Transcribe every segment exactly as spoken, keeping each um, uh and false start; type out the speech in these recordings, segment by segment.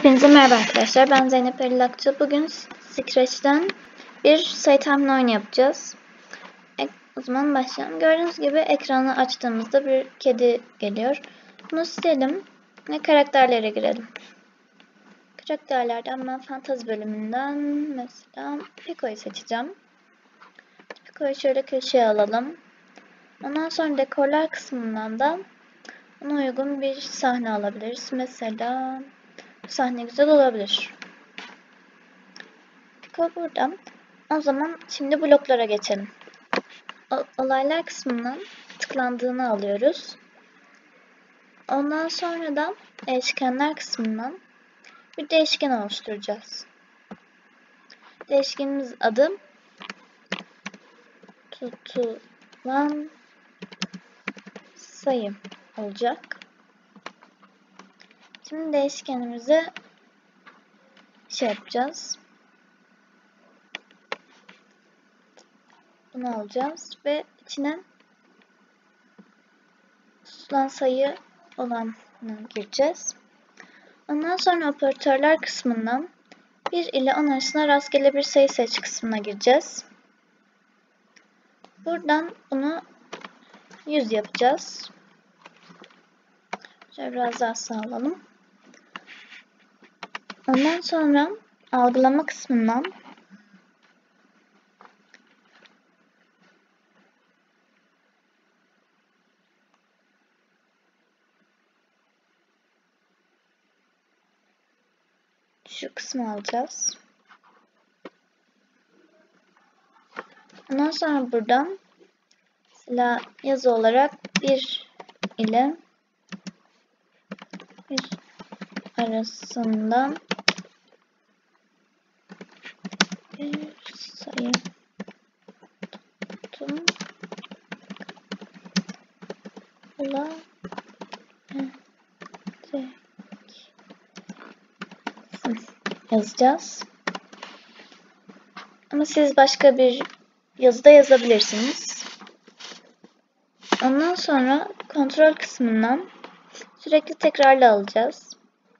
Hepinize merhaba arkadaşlar. Ben Zeynep Erilakçı. Bugün Scratch'ten bir sayı tahmin oyunu yapacağız. E, o zaman başlayalım. Gördüğünüz gibi ekranı açtığımızda bir kedi geliyor. Bunu silelim ve karakterlere girelim. Karakterlerden ben fantazi bölümünden mesela Pico'yu seçeceğim. Pico'yu şöyle köşeye alalım. Ondan sonra dekorlar kısmından da ona uygun bir sahne alabiliriz. Mesela bu sahne güzel olabilir. Pico burada. O zaman şimdi bloklara geçelim. O, olaylar kısmından tıklandığını alıyoruz. Ondan sonra da değişkenler kısmından bir değişken oluşturacağız. Değişkenimiz adı tutulan sayı olacak. Şimdi değişkenimize şey yapacağız. Bunu alacağız ve içine tutulan sayı olanı gireceğiz. Ondan sonra operatörler kısmından bir ile on arasında rastgele bir sayı seç kısmına gireceğiz. Buradan bunu yüz yapacağız. Şöyle biraz daha sağlayalım. Ondan sonra algılama kısmından şu kısmı alacağız. Ondan sonra buradan mesela yazı olarak bir ile yüz arasından bir sayı tutum yazacağız. Ama siz başka bir yazıda yazabilirsiniz. Ondan sonra kontrol kısmından sürekli tekrarlı alacağız.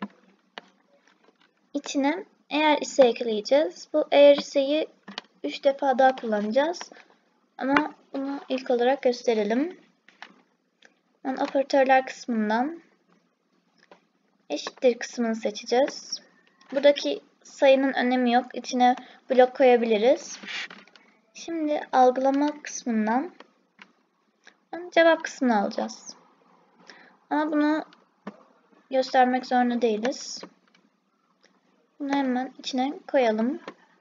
İçine eğer ise ekleyeceğiz. Bu eğer iseyi üç defa daha kullanacağız. Ama bunu ilk olarak gösterelim. Yani operatörler kısmından eşittir kısmını seçeceğiz. Buradaki sayının önemi yok. İçine blok koyabiliriz. Şimdi algılama kısmından cevap kısmını alacağız. Ama bunu göstermek zorunda değiliz. Bunu hemen içine koyalım.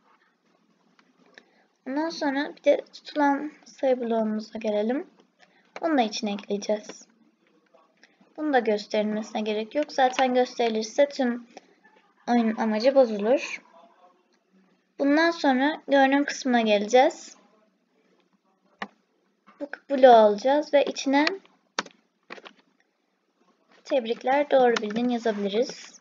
Ondan sonra bir de tutulan sayı bloğumuza gelelim. Onu da içine ekleyeceğiz. Bunu da gösterilmesine gerek yok. Zaten gösterilirse tüm oyunun amacı bozulur. Bundan sonra görünüm kısmına geleceğiz. Bu bloğu alacağız ve içine tebrikler, doğru bildin yazabiliriz.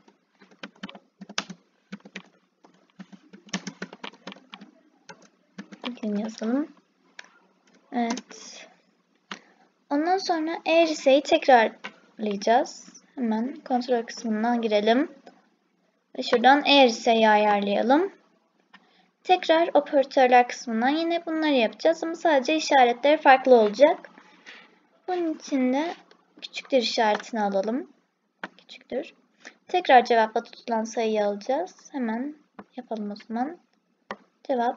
Bugün yazalım. Evet. Ondan sonra eğer iseyi tekrarlayacağız. Hemen kontrol kısmından girelim. Ve şuradan eğer iseyi ayarlayalım. Tekrar operatörler kısmından yine bunları yapacağız ama sadece işaretleri farklı olacak. Bunun için de küçüktür işaretini alalım. Küçüktür. Tekrar cevapla tutulan sayıyı alacağız. Hemen yapalım o zaman. Cevap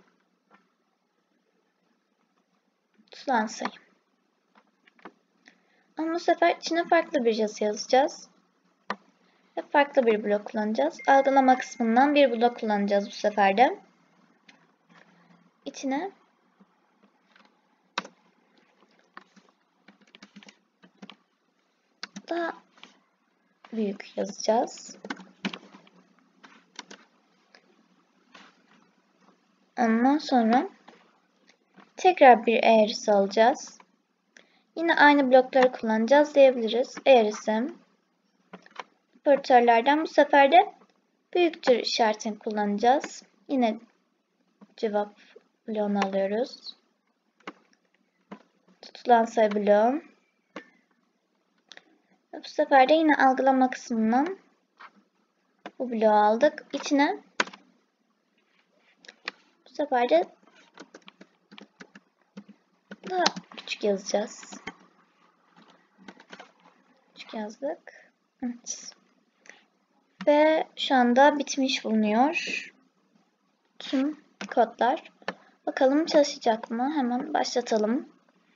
tutulan sayı. Ama bu sefer içine farklı bir yazı yazacağız. Ve farklı bir blok kullanacağız. Algılama kısmından bir blok kullanacağız bu sefer de. İçine daha büyük yazacağız. Ondan sonra tekrar bir eğrisi alacağız. Yine aynı blokları kullanacağız diyebiliriz. Eğrisi operatörlerden bu sefer de büyüktür işaretini kullanacağız. Yine cevap bloğunu alıyoruz. Tutulan sayı bloğu. Bu sefer de yine algılama kısmından Bu bloğu aldık. İçine bu sefer de daha küçük yazacağız. Küçük yazdık. Evet. Ve şu anda bitmiş bulunuyor tüm kodlar. Bakalım çalışacak mı? Hemen başlatalım.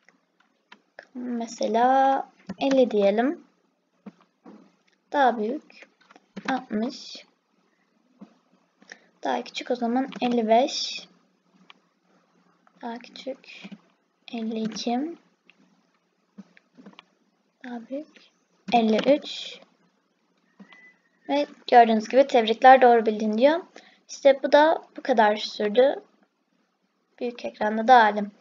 Mesela elli diyelim. Daha büyük. altmış. Daha küçük o zaman elli beş. Daha küçük elli iki. Daha büyük elli üç. Ve gördüğünüz gibi tebrikler, doğru bildin diyor. İşte bu da bu kadar sürdü. Büyük ekranda da halim.